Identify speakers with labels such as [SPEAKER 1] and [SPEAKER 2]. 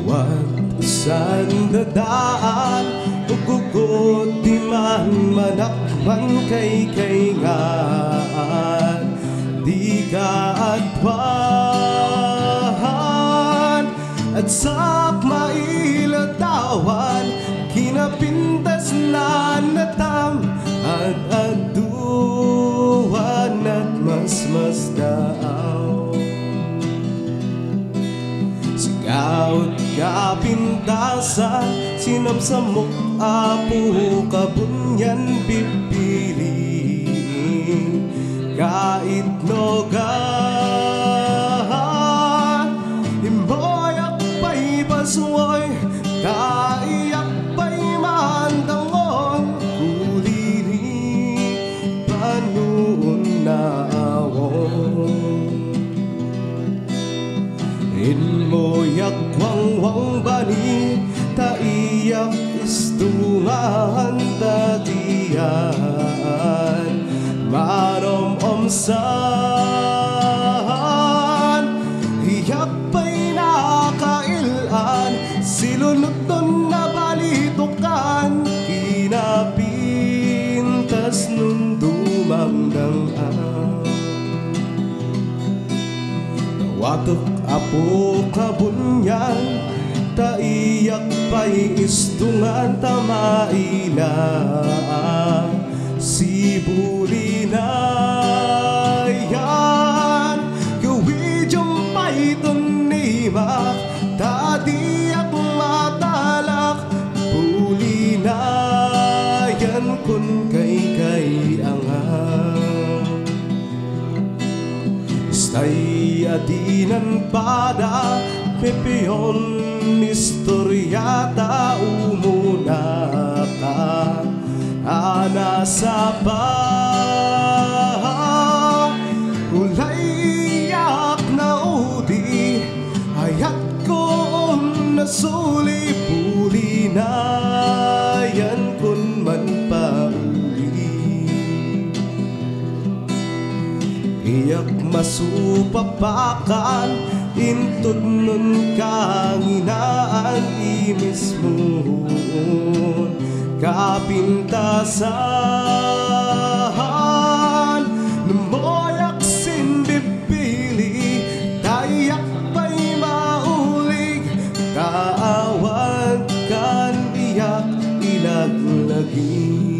[SPEAKER 1] Bawat saan dadaan, ugugot di man manakman kay kaingaan. Di ka adwan at sak mailatawan, kinapintas na natam at aduan at mas daaw. Sigaw at kapintasan, sinamsamok apo kabunyan pipiliin. Kaitnogan, himboyak pa'y basuoy, kaiyak pa'y mandangon, kulili panuon na awon. Inmoyak wang bani, taiyak istungan tatiyan. Marom omsan, hiyak pa'y nakailan, silunod na balitukan, kinapintas nun dumangdangan. Nawatok apo kabunyan, taiyak pa'y istungan tamailan. Si bulinayan, gawidyong pa'y tunimak, tadiyak matalak. Bulinayan kun kay angang, istay adinan pada, pepeon istoryata umuna ka. Ana sa hulay-yak na udi, hayat ko nasuli, bulinayan kun man pauli. Iyak masupapakan, intud nun kanginaan imismon. Kapintasan, namoyak sindipili, tayak pa'y maulig, kaawag kan iyak ilaglagi.